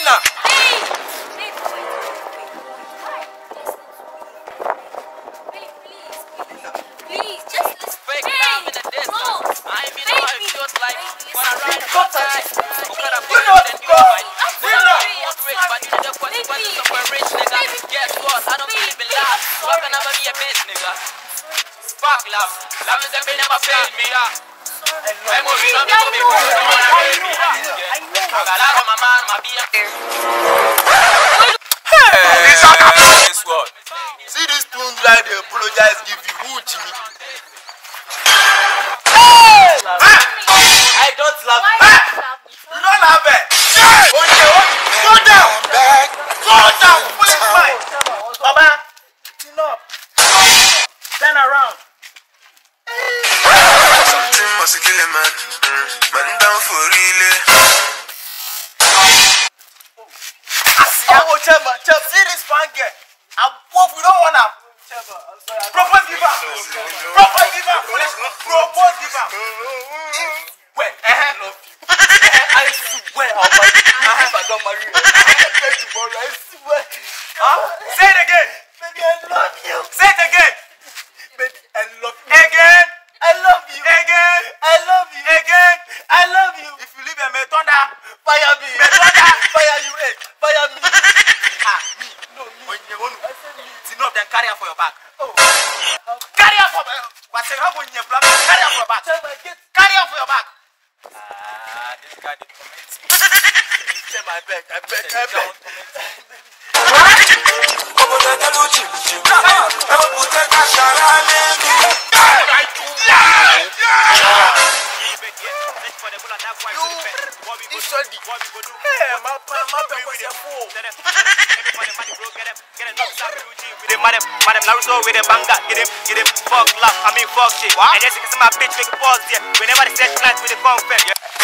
Tina. Please, just listen. Fake love in the distance. I ain't mean how it feels like when I ride your side. Who could have been than you, right? When I want rich, but you need the consequences of a rich nigga. Guess what? I don't believe in love, so I can never be a bitch, nigga. Fuck love. Love is a thing never failed me, yeah. I'm gonna be something for me, bro. Don't wanna fail me. I got out of my man, my beer. Guess what? See this tune like they apologize, give you who, Jimmy? I don't love you. You don't love it. Okay, go down. Go down. Police fight. Baba, chin up. Turn around. Something must kill a man. Man down for real. Oh, Chema, see this fine girl. We don't want to. Propose give up. Propose give up. Propose give up. Wait, I love you. I swear I'll marry you. If I don't marry you, I swear. Say it again. Baby, I love you. Say it again. Baby, I love you. Again. I love you. Again. I love you. Again. I love you. If you leave a Metonda, fire me. Metonda, fire you. Fire me. Me. No, me. When you want to, enough, then carry her for your back. Oh. Carry her for my back. What's your husband in your blood? Carry her for your back. Carry her for your back. This guy did commit me. Check my back. I beg. Madam Naruto with a banga, get him, fuck love, I mean fuck shit. And yes, you can see my bitch make a pause there. Whenever they set plans with the phone,